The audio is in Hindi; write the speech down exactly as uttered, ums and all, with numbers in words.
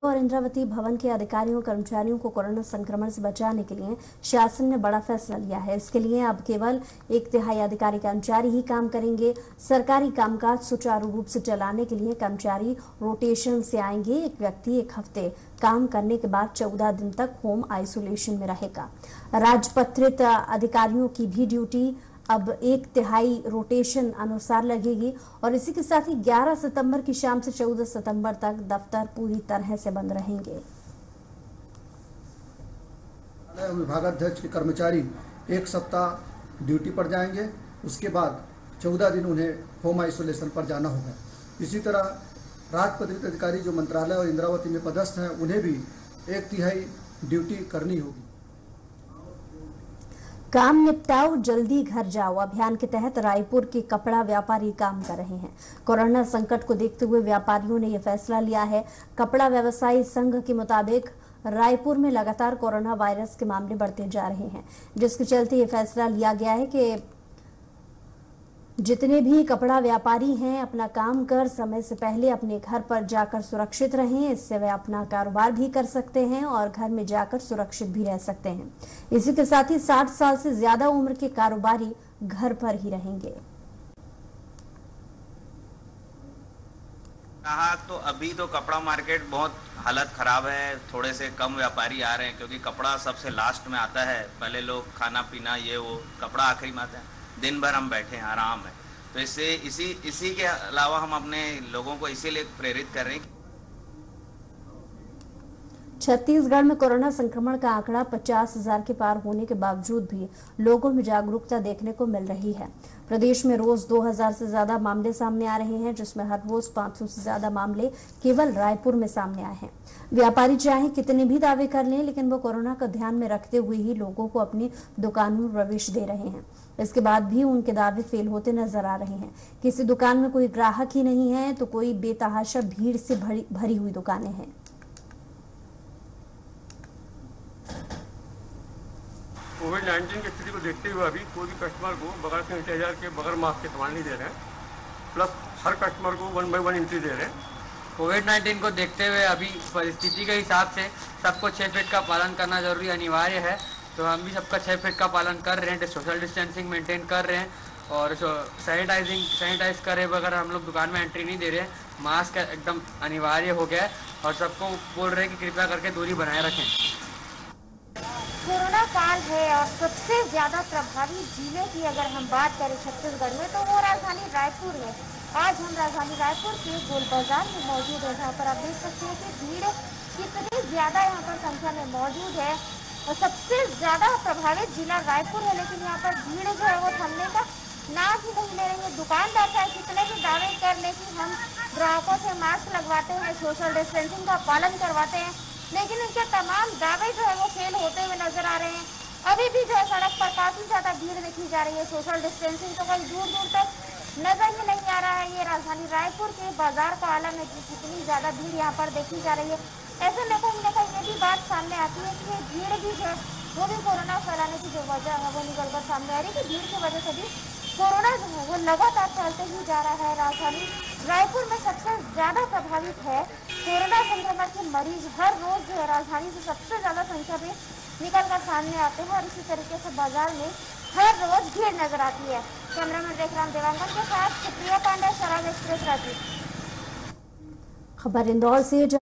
और इंद्रावती भवन के अधिकारियों और कर्मचारियों को कोरोना संक्रमण से बचाने के लिए शासन ने बड़ा फैसला लिया है। इसके लिए अब केवल एक तिहाई अधिकारी कर्मचारी ही काम करेंगे। सरकारी कामकाज सुचारू रूप से चलाने के लिए कर्मचारी रोटेशन से आएंगे। एक व्यक्ति एक हफ्ते काम करने के बाद चौदह दिन तक होम आइसोलेशन में रहेगा। राजपत्रित अधिकारियों की भी ड्यूटी अब एक तिहाई रोटेशन अनुसार लगेगी और इसी के साथ ही ग्यारह सितंबर की शाम से चौदह सितंबर तक दफ्तर पूरी तरह से बंद रहेंगे। विभागाध्यक्ष के कर्मचारी एक सप्ताह ड्यूटी पर जाएंगे, उसके बाद चौदह दिन उन्हें होम आइसोलेशन पर जाना होगा। इसी तरह राजपत्रित अधिकारी जो मंत्रालय और इंद्रावती में पदस्थ हैं, उन्हें भी एक तिहाई ड्यूटी करनी होगी। काम निपटाओ जल्दी घर जाओ अभियान के तहत रायपुर के कपड़ा व्यापारी काम कर रहे हैं। कोरोना संकट को देखते हुए व्यापारियों ने यह फैसला लिया है। कपड़ा व्यवसायी संघ के मुताबिक रायपुर में लगातार कोरोना वायरस के मामले बढ़ते जा रहे हैं, जिसके चलते ये फैसला लिया गया है कि जितने भी कपड़ा व्यापारी हैं अपना काम कर समय से पहले अपने घर पर जाकर सुरक्षित रहें। इससे वे अपना कारोबार भी कर सकते हैं और घर में जाकर सुरक्षित भी रह सकते हैं। इसी के साथ ही साठ साल से ज्यादा उम्र के कारोबारी घर पर ही रहेंगे। कहा तो अभी तो कपड़ा मार्केट बहुत हालत खराब है। थोड़े से कम व्यापारी आ रहे हैं क्योंकि कपड़ा सबसे लास्ट में आता है। पहले लोग खाना पीना ये वो, कपड़ा आखिरी में आता है। दिन भर हम बैठे हैं, आराम है। तो इससे इसी इसी के अलावा हम अपने लोगों को इसीलिए प्रेरित कर रहे हैं। छत्तीसगढ़ में कोरोना संक्रमण का आंकड़ा पचास हजार के पार होने के बावजूद भी लोगों में जागरूकता देखने को मिल रही है। प्रदेश में रोज दो हजार से ज्यादा मामले सामने आ रहे हैं, जिसमें हर रोज पाँच सौ से ज्यादा मामले केवल रायपुर में सामने आए हैं। व्यापारी चाहे कितने भी दावे कर लें, लेकिन वो कोरोना को ध्यान में रखते हुए ही लोगों को अपनी दुकानों में प्रवेश दे रहे हैं। इसके बाद भी उनके दावे फेल होते नजर आ रहे हैं। किसी दुकान में कोई ग्राहक ही नहीं है तो कोई बेतहाशा भीड़ से भरी भरी हुई दुकानें हैं। कोविड नाइन्टीन की स्थिति को देखते हुए अभी कोई भी कस्टमर को बगैर सैनिटाइजर के बगैर मास्क के सामान नहीं दे रहे हैं, प्लस हर कस्टमर को वन बाई वन एंट्री दे रहे हैं। कोविड नाइन्टीन को देखते हुए अभी परिस्थिति के हिसाब से सबको छः फीट का पालन करना जरूरी अनिवार्य है। तो हम भी सबका छः फीट का पालन कर रहे हैं, सोशल डिस्टेंसिंग मेंटेन कर रहे हैं और सैनिटाइजिंग सैनिटाइज करे बगैर हम लोग दुकान में एंट्री नहीं दे रहे हैं। मास्क एकदम अनिवार्य हो गया है और सबको बोल रहे हैं कि कृपया करके दूरी बनाए रखें। कोरोना काल है और सबसे ज्यादा प्रभावित जिले की अगर हम बात करें छत्तीसगढ़ में तो वो राजधानी रायपुर है। आज हम राजधानी रायपुर के गोल बाजार में मौजूद है, जहाँ पर आप देख सकते हैं कि भीड़ कितनी ज्यादा यहाँ पर संख्या में मौजूद है और सबसे ज्यादा प्रभावित जिला रायपुर है। लेकिन यहाँ पर भीड़ जो है वो थमने का नाम ही नहीं ले रही है। दुकानदार चाहे कितने भी दावे कर ले कि हम ग्राहकों से मास्क लगवाते हैं, सोशल डिस्टेंसिंग का पालन करवाते हैं, लेकिन इनके तमाम दावे जो है वो फेल होते हुए नजर आ रहे हैं। अभी भी जो है सड़क पर काफी ज्यादा भीड़ देखी जा रही है। सोशल डिस्टेंसिंग तो कहीं दूर दूर तक नजर ही नहीं आ रहा है। ये राजधानी रायपुर के बाजार का आलम है कि कितनी ज्यादा भीड़ यहाँ पर देखी जा रही है। ऐसे में कहीं ना कहीं ये भी बात सामने आती है कि भीड़ भी जो है वो भी कोरोना फैलाने की जो वजह है वो निकल कर सामने आ रही है कि भीड़ की वजह से भी कोरोना जो है वो लगातार फैलते ही जा रहा है। राजधानी रायपुर में सबसे ज्यादा प्रभावित है कोरोना संक्रमण के मरीज। हर रोज जो है राजधानी से सबसे ज्यादा संख्या में निकल कर सामने आते हैं और इसी तरीके से बाजार में हर रोज भीड़ नजर आती है। कैमरामैन रेखराम देवांगन के साथ सुप्रिया पांडे, स्वराज एक्सप्रेस रायपुर। खबर इंदौर से।